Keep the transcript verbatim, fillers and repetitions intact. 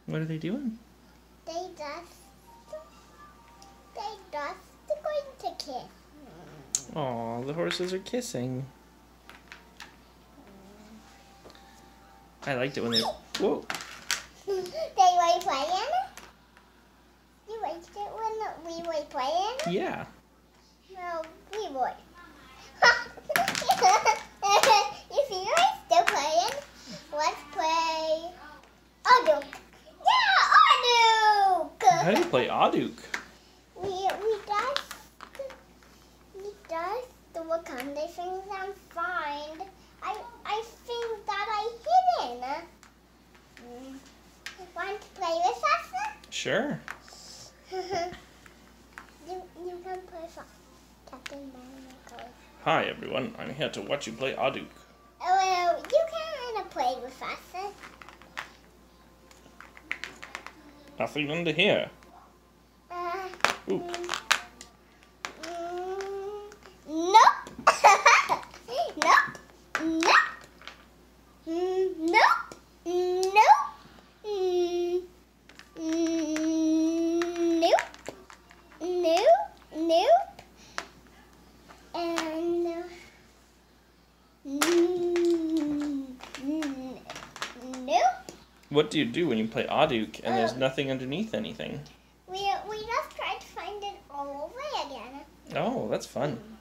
What are they doing? They just, they just going to kiss. Aw, the horses are kissing. I liked it when they... Whoa. They were playing? You liked it when we were playing? Yeah. No, we were. You see we're still playing? Let's play Oddook. Yeah, Oddook! How do you play Oddook? We, we just, we just do a kind of things and find. I, I think that I hidden. Mm. Want to play with us? Sure. you, you can play for Captain America. Hi everyone, I'm here to watch you play Oddook. Oh, well, you can play with us. Nothing under here. Uh, Ooh. mm, mm, nope. Nope. Nope. Mm, nope. Nope. Mm, mm, nope. Nope. Nope. And uh, mm, mm, nope. What do you do when you play Oddook and there's Oh. nothing underneath anything? We we just tried to find it all over again. Oh, that's fun.